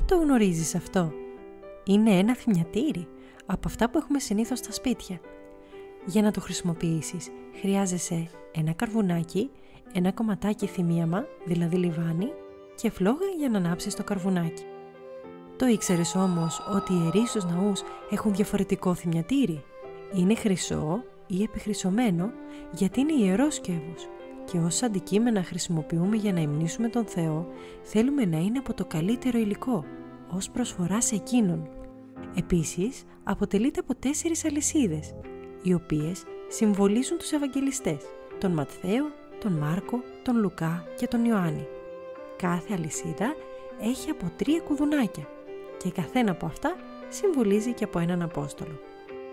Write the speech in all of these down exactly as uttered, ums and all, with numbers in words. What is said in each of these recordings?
το γνωρίζεις αυτό? Είναι ένα θυμιατήρι από αυτά που έχουμε συνήθως στα σπίτια. Για να το χρησιμοποιήσεις χρειάζεσαι ένα καρβουνάκι, ένα κομματάκι θυμίαμα, δηλαδή λιβάνι, και φλόγα για να ανάψεις το καρβουνάκι. Το ήξερες όμως ότι οι ιερείς στους ναούς έχουν διαφορετικό θυμιατήρι? Είναι χρυσό ή επιχρυσωμένο γιατί είναι ιερό σκεύος και ως αντικείμενα χρησιμοποιούμε για να υμνήσουμε τον Θεό, θέλουμε να είναι από το καλύτερο υλικό, ως προσφορά σε Εκείνον. Επίσης, αποτελείται από τέσσερις αλυσίδες, οι οποίες συμβολίζουν τους Ευαγγελιστές, τον Ματθαίο, τον Μάρκο, τον Λουκά και τον Ιωάννη. Κάθε αλυσίδα έχει από τρία κουδουνάκια και καθένα από αυτά συμβολίζει και από έναν Απόστολο.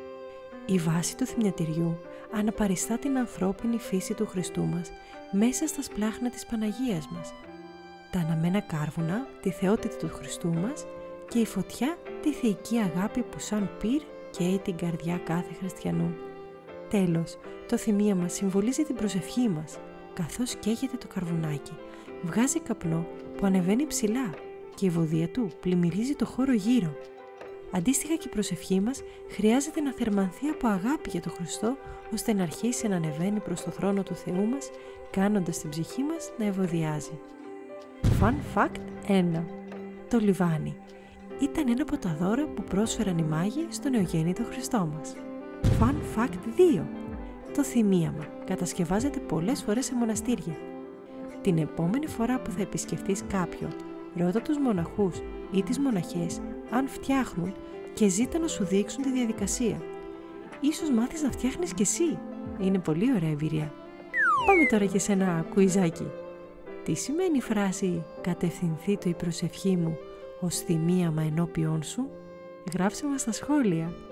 Η βάση του θυμιατηριού αναπαριστά την ανθρώπινη φύση του Χριστού μας μέσα στα σπλάχνα της Παναγίας μας, τα αναμένα κάρβουνα, τη θεότητα του Χριστού μας και η φωτιά, τη θεϊκή αγάπη που σαν πυρ καίει την καρδιά κάθε χριστιανού. Τέλος, το θυμίαμα συμβολίζει την προσευχή μας, καθώς καίγεται το καρβουνάκι, βγάζει καπνό που ανεβαίνει ψηλά και η βωδία του πλημμυρίζει το χώρο γύρω. Αντίστοιχα και η προσευχή μας χρειάζεται να θερμανθεί από αγάπη για τον Χριστό, ώστε να αρχίσει να ανεβαίνει προς το θρόνο του Θεού μας, κάνοντας την ψυχή μας να ευωδιάζει. Fun fact ένα. Το λιβάνι ήταν ένα από τα δώρα που πρόσφεραν οι μάγοι στον νεογέννητο Χριστό μας. Fun fact δύο. Το θυμίαμα κατασκευάζεται πολλές φορές σε μοναστήρια. Την επόμενη φορά που θα επισκεφτείς κάποιον, ρώτα τους μοναχούς ή τις μοναχές αν φτιάχνουν και ζήτα να σου δείξουν τη διαδικασία. Ίσως μάθεις να φτιάχνεις κι εσύ. Είναι πολύ ωραία εμπειρία. Πάμε τώρα και σε ένα κουιζάκι. Τι σημαίνει η φράση «κατευθυνθήτω η προσευχή μου ως θυμίαμα ενώπιόν σου»? Γράψε μας στα σχόλια.